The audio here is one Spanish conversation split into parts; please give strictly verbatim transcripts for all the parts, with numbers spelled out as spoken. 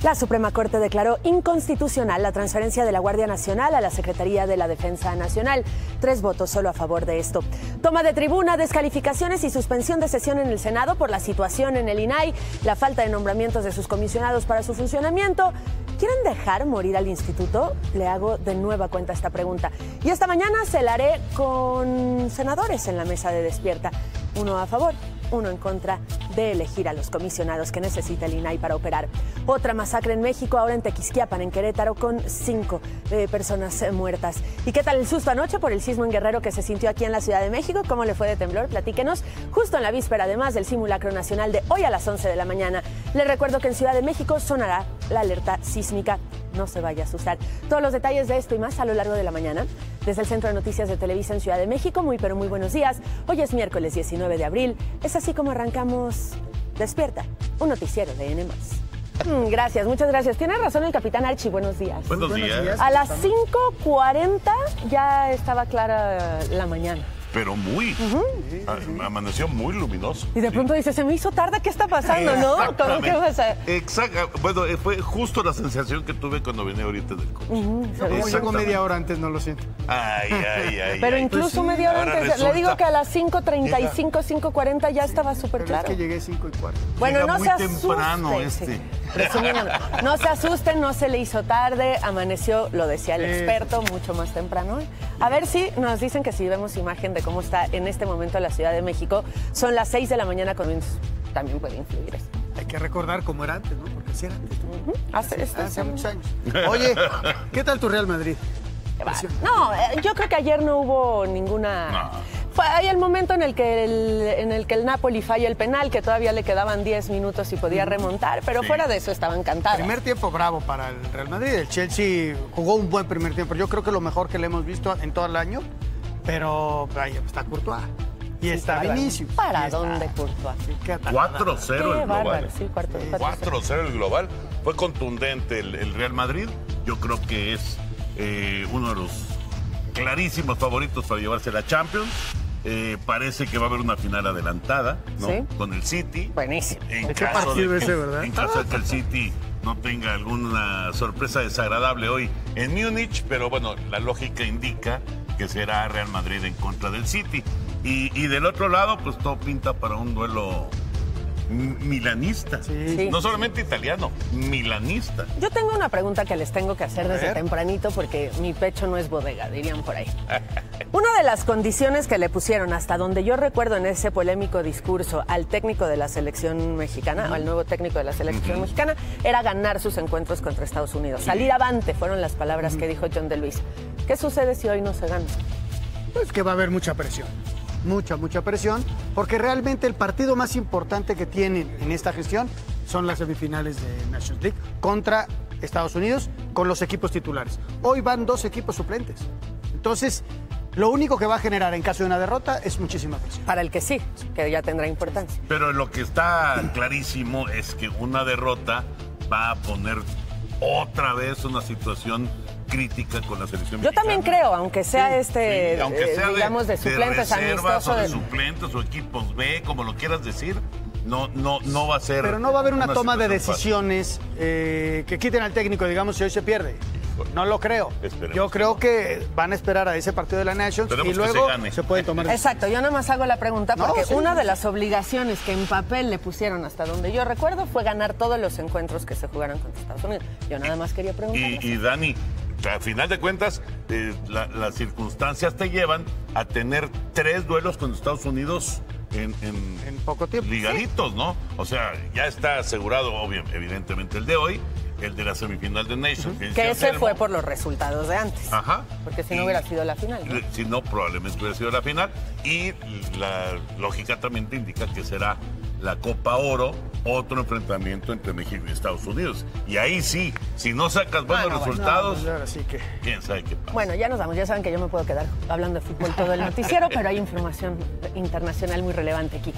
La Suprema Corte declaró inconstitucional la transferencia de la Guardia Nacional a la Secretaría de la Defensa Nacional. Tres votos solo a favor de esto. Toma de tribuna, descalificaciones y suspensión de sesión en el Senado por la situación en el I N A I, la falta de nombramientos de sus comisionados para su funcionamiento. ¿Quieren dejar morir al instituto? Le hago de nueva cuenta esta pregunta. Y esta mañana se la haré con senadores en la mesa de Despierta. Uno a favor, uno en contra de elegir a los comisionados que necesita el I N A I para operar. Otra masacre en México, ahora en Tequisquiapan, en Querétaro, con cinco eh, personas eh, muertas. ¿Y qué tal el susto anoche por el sismo en Guerrero que se sintió aquí en la Ciudad de México? ¿Cómo le fue de temblor? Platíquenos. Justo en la víspera, además del simulacro nacional de hoy a las once de la mañana. Le recuerdo que en Ciudad de México sonará la alerta sísmica. No se vaya a asustar. Todos los detalles de esto y más a lo largo de la mañana. Desde el Centro de Noticias de Televisa en Ciudad de México, muy pero muy buenos días. Hoy es miércoles diecinueve de abril. Es así como arrancamos Despierta, un noticiero de N más. Mm, gracias, muchas gracias. Tiene razón el capitán Archie, buenos días. Buenos días. A las cinco cuarenta ya estaba clara la mañana. Pero muy, uh-huh. amaneció muy luminoso. Y de pronto dice, se me hizo tarde, ¿qué está pasando, no? ¿Cómo que pasa? Exacto, bueno, fue justo la sensación que tuve cuando vine ahorita del coche. Uh-huh. Yo llego media hora antes, no lo siento. Ay, ay, ay. Pero ay, incluso pues sí. media hora Ahora antes, resulta... le digo que a las cinco treinta y cinco, cinco cuarenta ya sí, estaba súper claro. Es que llegué cinco y cuarto. Bueno, Llega no muy se asusten. temprano este. Sí. Resumiendo, no se asusten, no se le hizo tarde, amaneció, lo decía el experto, mucho más temprano. A ver si nos dicen que si vemos imagen de cómo está en este momento la Ciudad de México. Son las seis de la mañana con también puede influir eso. Hay que recordar cómo era antes, ¿no? Porque así era antes. Uh-huh. Hace, hace, hace muchos años. Oye, ¿qué tal tu Real Madrid? No, yo creo que ayer no hubo ninguna... No. Fue ahí el momento en el que el, en el que el Napoli falla el penal, que todavía le quedaban diez minutos y podía remontar, pero sí. Fuera de eso estaban encantados. Primer tiempo bravo para el Real Madrid. El Chelsea jugó un buen primer tiempo. Yo creo que lo mejor que le hemos visto en todo el año, pero ahí está Courtois. Y sí, está Vinicius. ¿Para dónde Courtois? cuatro cero el global. Sí, cuatro cero el global. Fue contundente el, el Real Madrid. Yo creo que es eh, uno de los clarísimos favoritos para llevarse la Champions. Eh, parece que va a haber una final adelantada, ¿no? ¿Sí? Con el City. Buenísimo. En ¿Qué caso partido de que, ese, verdad? En caso de que el City no tenga alguna sorpresa desagradable hoy en Múnich, pero bueno, la lógica indica que será Real Madrid en contra del City. Y, y del otro lado, pues todo pinta para un duelo milanista. Sí. No solamente italiano, milanista. Yo tengo una pregunta que les tengo que hacer desde tempranito porque mi pecho no es bodega, dirían por ahí. Una de las condiciones que le pusieron, hasta donde yo recuerdo en ese polémico discurso al técnico de la selección mexicana, uh-huh. al nuevo técnico de la selección uh-huh. mexicana, era ganar sus encuentros contra Estados Unidos. Sí. Salir avante fueron las palabras uh-huh. que dijo John de Luis. ¿Qué sucede si hoy no se gana? Pues que va a haber mucha presión. Mucha, mucha presión, porque realmente el partido más importante que tienen en esta gestión son las semifinales de Nations League contra Estados Unidos con los equipos titulares. Hoy van dos equipos suplentes. Entonces, lo único que va a generar en caso de una derrota es muchísima presión. Para el que sí, que ya tendrá importancia. Pero lo que está clarísimo es que una derrota va a poner otra vez una situación crítica con la selección Yo mexicana. también creo, aunque sea sí, este, sí, aunque sea eh, digamos, de, de suplentes, de reservas, o de, de suplentes o equipos B, como lo quieras decir, no, no, no va a ser. Pero no va a haber una, una toma de decisiones eh, que quiten al técnico, digamos, si hoy se pierde. No lo creo. Esperemos. Yo creo que van a esperar a ese partido de la Nations Esperemos y luego se, se pueden tomar decisiones. Exacto, yo nada más hago la pregunta porque no, sí, una sí. de las obligaciones que en papel le pusieron hasta donde yo recuerdo fue ganar todos los encuentros que se jugaron contra Estados Unidos. Yo nada más quería preguntar. Y, y Dani, al final de cuentas, eh, la, las circunstancias te llevan a tener tres duelos con Estados Unidos en, en, en poco tiempo. Ligaditos, ¿sí? ¿No? O sea, ya está asegurado, obvio, evidentemente, el de hoy, el de la semifinal de Nations. Uh-huh. Que, que ese fue por los resultados de antes. Ajá. Porque si no hubiera sido la final, ¿no? Si no, probablemente hubiera sido la final. Y la lógica también te indica que será la Copa Oro, otro enfrentamiento entre México y Estados Unidos. Y ahí sí, si no sacas buenos bueno, resultados, bueno, no, sí que... quién sabe qué pasa. Bueno, ya nos vamos. Ya saben que yo me puedo quedar hablando de fútbol todo el noticiero, pero hay información internacional muy relevante, Quique.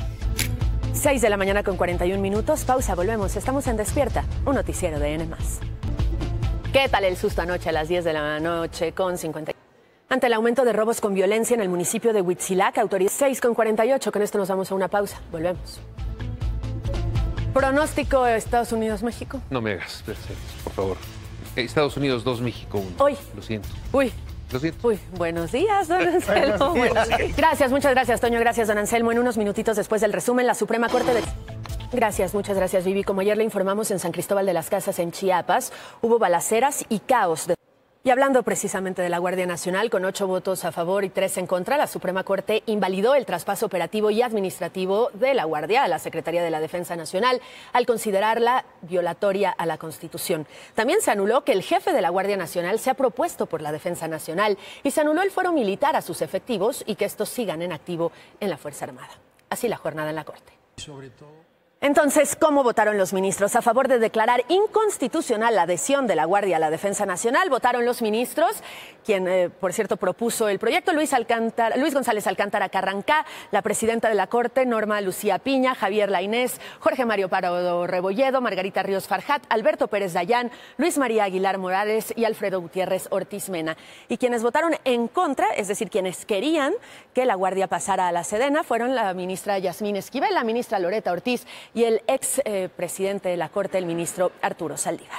seis de la mañana con cuarenta y un minutos. Pausa, volvemos. Estamos en Despierta, un noticiero de N más. ¿Qué tal el susto anoche a las diez de la noche con cincuenta? Ante el aumento de robos con violencia en el municipio de Huitzilac, autoridades seis con cuarenta y ocho. Con esto nos vamos a una pausa. Volvemos. Pronóstico Estados Unidos-México. No me hagas, por favor. Estados Unidos dos, México uno. Hoy. Lo siento. Uy. Lo siento. Uy, buenos días, don Anselmo. Gracias, muchas gracias, Toño. Gracias, don Anselmo. En unos minutitos después del resumen, la Suprema Corte de... Gracias, muchas gracias, Vivi. Como ayer le informamos, en San Cristóbal de las Casas, en Chiapas, hubo balaceras y caos. De... Y hablando precisamente de la Guardia Nacional, con ocho votos a favor y tres en contra, la Suprema Corte invalidó el traspaso operativo y administrativo de la Guardia a la Secretaría de la Defensa Nacional al considerarla violatoria a la Constitución. También se anuló que el jefe de la Guardia Nacional sea propuesto por la Defensa Nacional y se anuló el fuero militar a sus efectivos y que estos sigan en activo en la Fuerza Armada. Así la jornada en la Corte. Sobre todo... Entonces, ¿cómo votaron los ministros? A favor de declarar inconstitucional la adhesión de la Guardia a la Defensa Nacional, votaron los ministros, quien, eh, por cierto, propuso el proyecto, Luis, Alcántara, Luis González Alcántara Carrancá, la presidenta de la Corte, Norma Lucía Piña, Javier Lainés, Jorge Mario Pardo Rebolledo, Margarita Ríos Farjat, Alberto Pérez Dayán, Luis María Aguilar Morales y Alfredo Gutiérrez Ortiz Mena. Y quienes votaron en contra, es decir, quienes querían que la Guardia pasara a la Sedena, fueron la ministra Yasmín Esquivel, la ministra Loreta Ortiz y el ex eh, presidente de la Corte, el ministro Arturo Saldívar.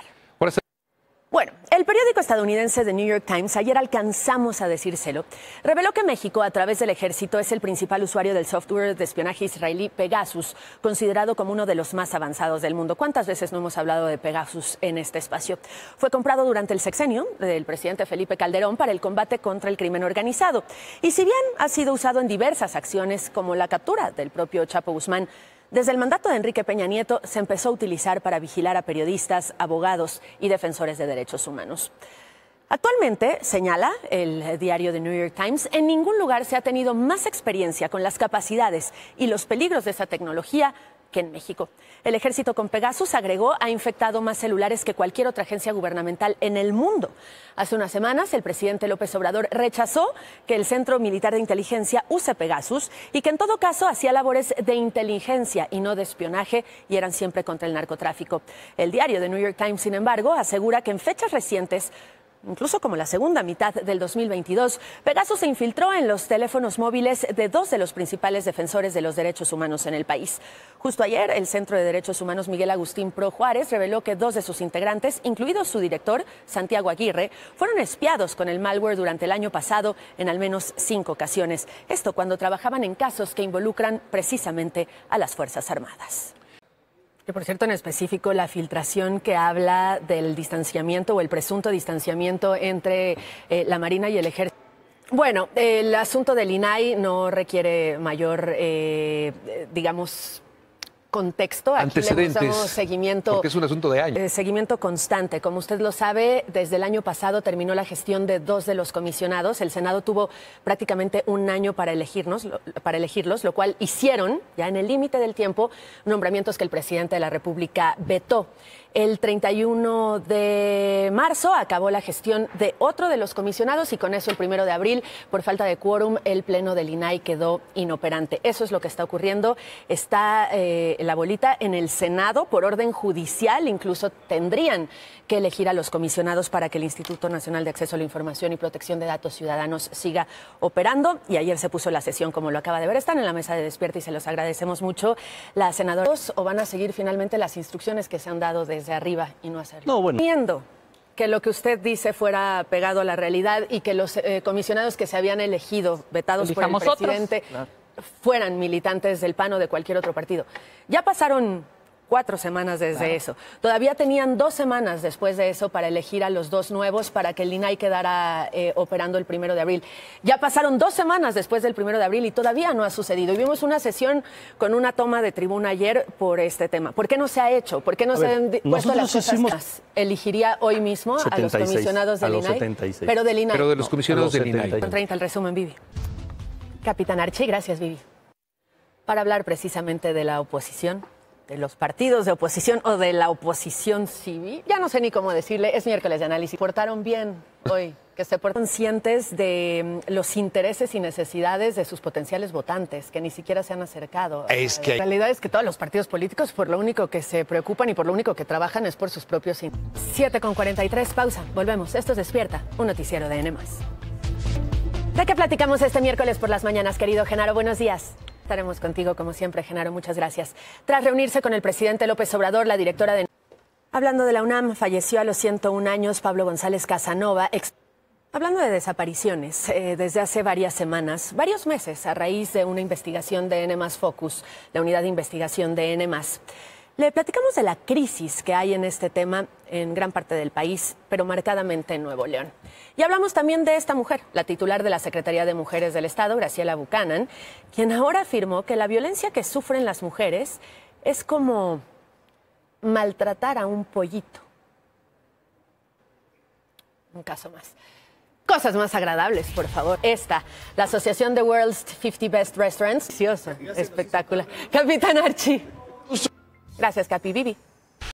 Bueno, el periódico estadounidense The New York Times, ayer alcanzamos a decírselo, reveló que México, a través del ejército, es el principal usuario del software de espionaje israelí Pegasus, considerado como uno de los más avanzados del mundo. ¿Cuántas veces no hemos hablado de Pegasus en este espacio? Fue comprado durante el sexenio del presidente Felipe Calderón para el combate contra el crimen organizado. Y si bien ha sido usado en diversas acciones, como la captura del propio Chapo Guzmán, desde el mandato de Enrique Peña Nieto se empezó a utilizar para vigilar a periodistas, abogados y defensores de derechos humanos. Actualmente, señala el diario The New York Times, en ningún lugar se ha tenido más experiencia con las capacidades y los peligros de esta tecnología que en México. El ejército con Pegasus, agregó, ha infectado más celulares que cualquier otra agencia gubernamental en el mundo. Hace unas semanas, el presidente López Obrador rechazó que el Centro Militar de Inteligencia use Pegasus y que en todo caso hacía labores de inteligencia y no de espionaje y eran siempre contra el narcotráfico. El diario The New York Times, sin embargo, asegura que en fechas recientes, incluso como la segunda mitad del dos mil veintidós, Pegasus se infiltró en los teléfonos móviles de dos de los principales defensores de los derechos humanos en el país. Justo ayer, el Centro de Derechos Humanos Miguel Agustín Pro Juárez reveló que dos de sus integrantes, incluido su director, Santiago Aguirre, fueron espiados con el malware durante el año pasado en al menos cinco ocasiones. Esto cuando trabajaban en casos que involucran precisamente a las Fuerzas Armadas. Que por cierto, en específico, la filtración que habla del distanciamiento o el presunto distanciamiento entre eh, la Marina y el Ejército. Bueno, el asunto del I N A I no requiere mayor, eh, digamos, contexto. Aquí antecedentes, le damos seguimiento, porque es un asunto de años. Eh, seguimiento constante. Como usted lo sabe, desde el año pasado terminó la gestión de dos de los comisionados. El Senado tuvo prácticamente un año para elegirnos, para elegirlos, lo cual hicieron, ya en el límite del tiempo, nombramientos que el presidente de la República vetó. El treinta y uno de marzo acabó la gestión de otro de los comisionados y con eso el primero de abril, por falta de quórum, el pleno del I N A I quedó inoperante. Eso es lo que está ocurriendo. Está eh, la bolita en el Senado por orden judicial. Incluso tendrían que elegir a los comisionados para que el Instituto Nacional de Acceso a la Información y Protección de Datos Ciudadanos siga operando. Y ayer se puso la sesión, como lo acaba de ver. Están en la mesa de Despierta y se los agradecemos mucho. La senadora, ¿o van a seguir finalmente las instrucciones que se han dado desde arriba y no hacerlo? No, bueno. Viendo que lo que usted dice fuera pegado a la realidad y que los eh, comisionados que se habían elegido, vetados por el presidente, claro, fueran militantes del P A N o de cualquier otro partido. Ya pasaron cuatro semanas desde claro. eso. Todavía tenían dos semanas después de eso para elegir a los dos nuevos para que el I N A I quedara eh, operando el primero de abril. Ya pasaron dos semanas después del primero de abril y todavía no ha sucedido. Y vimos una sesión con una toma de tribuna ayer por este tema. ¿Por qué no se ha hecho? ¿Por qué no a se ver, han puesto las cosas hicimos... más? ¿Elegiría hoy mismo a los comisionados del I N A I? setenta y seis. Pero del I N A I. Pero de los comisionados no, del I N A I. Con treinta el resumen, Vivi. Capitán Archi, gracias, Vivi. Para hablar precisamente de la oposición, de los partidos de oposición o de la oposición civil, ya no sé ni cómo decirle, es miércoles de análisis. ¿Portaron bien hoy? Que se portan conscientes de los intereses y necesidades de sus potenciales votantes, que ni siquiera se han acercado. Es que... La realidad es que todos los partidos políticos por lo único que se preocupan y por lo único que trabajan es por sus propios intereses. siete con cuarenta y tres, pausa, volvemos. Esto es Despierta, un noticiero de N más. ¿De qué platicamos este miércoles por las mañanas, querido Genaro? Buenos días. Estaremos contigo como siempre, Genaro. Muchas gracias. Tras reunirse con el presidente López Obrador, la directora de... Hablando de la UNAM, falleció a los ciento un años Pablo González Casanova, ex... Hablando de desapariciones, eh, desde hace varias semanas, varios meses, a raíz de una investigación de N más Focus, la unidad de investigación de N más, le platicamos de la crisis que hay en este tema en gran parte del país, pero marcadamente en Nuevo León. Y hablamos también de esta mujer, la titular de la Secretaría de Mujeres del Estado, Graciela Buchanan, quien ahora afirmó que la violencia que sufren las mujeres es como maltratar a un pollito. Un caso más. Cosas más agradables, por favor. Esta, la Asociación de World's cincuenta Best Restaurants. Delicioso, espectacular. Capitán Archie. Gracias, Capi. Vivi.